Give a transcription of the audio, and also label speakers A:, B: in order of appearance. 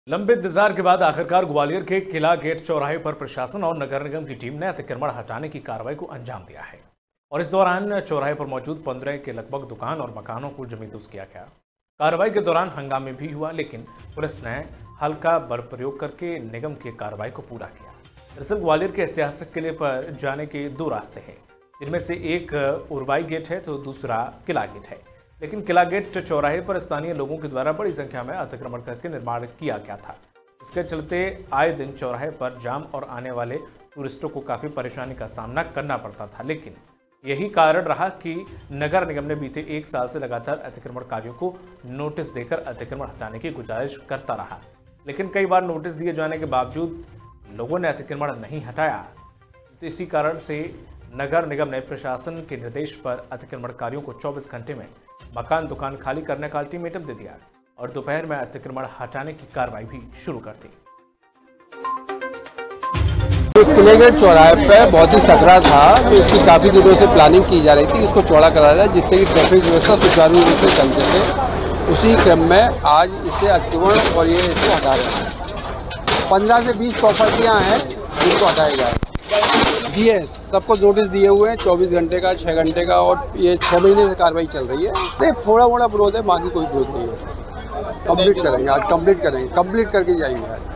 A: लंबे इंतजार के बाद आखिरकार ग्वालियर के किला गेट चौराहे पर प्रशासन और नगर निगम की टीम ने अतिक्रमण हटाने की कार्रवाई को अंजाम दिया है और इस दौरान चौराहे पर मौजूद 15 के लगभग दुकान और मकानों को जमींदोज किया गया। कार्रवाई के दौरान हंगामे भी हुआ, लेकिन पुलिस ने हल्का बल प्रयोग करके निगम की कार्रवाई को पूरा किया। दरअसल ग्वालियर के ऐतिहासिक किले पर जाने के दो रास्ते हैं, जिनमें से एक उर्वाई गेट है तो दूसरा किला गेट है। लेकिन किला गेट चौराहे पर स्थानीय लोगों के द्वारा बड़ी संख्या में अतिक्रमण करके निर्माण किया गया था। इसके चलते आए दिन चौराहे पर जाम और आने वाले टूरिस्टों को काफ़ी परेशानी का सामना करना पड़ता था। लेकिन यही कारण रहा कि नगर निगम ने बीते 1 साल से लगातार अतिक्रमणकारियों को नोटिस देकर अतिक्रमण हटाने की गुजारिश करता रहा, लेकिन कई बार नोटिस दिए जाने के बावजूद लोगों ने अतिक्रमण नहीं हटाया। तो इसी कारण से नगर निगम ने प्रशासन के निर्देश पर अतिक्रमणकारियों को 24 घंटे में मकान दुकान खाली करने का अल्टीमेटम दे दिया और दोपहर में अतिक्रमण हटाने की कार्रवाई भी शुरू कर दी।
B: किले गेट चौराहे पर बहुत ही सकरा था, तो इसकी काफ़ी दिनों से प्लानिंग की जा रही थी, इसको चौड़ा कराया जाए जिससे कि ट्रैफिक व्यवस्था सुचारू रूप से चल सके। उसी क्रम में आज इसे अतिक्रमण और ये इसको हटा रहे हैं। 15 से 20 प्रॉपर्टियाँ हैं जिनको हटाया जाए। दिए सबको नोटिस दिए हुए हैं, 24 घंटे का, 6 घंटे का, और ये 6 महीने से कार्रवाई चल रही है। नहीं, थोड़ा मोड़ा विरोध है, बाकी कोई विरोध नहीं है। कंप्लीट करेंगे, आज कंप्लीट करेंगे, कंप्लीट करके जाएंगे आज।